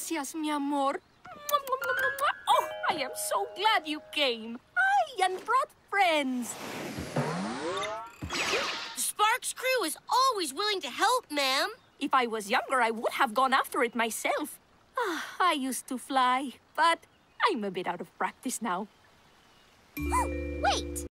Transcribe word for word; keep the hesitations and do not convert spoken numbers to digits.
Gracias, mi amor. Oh, I am so glad you came. Hi, and brought friends. The Sparks crew is always willing to help, ma'am. If I was younger, I would have gone after it myself. Ah, I used to fly, but I'm a bit out of practice now. Wait!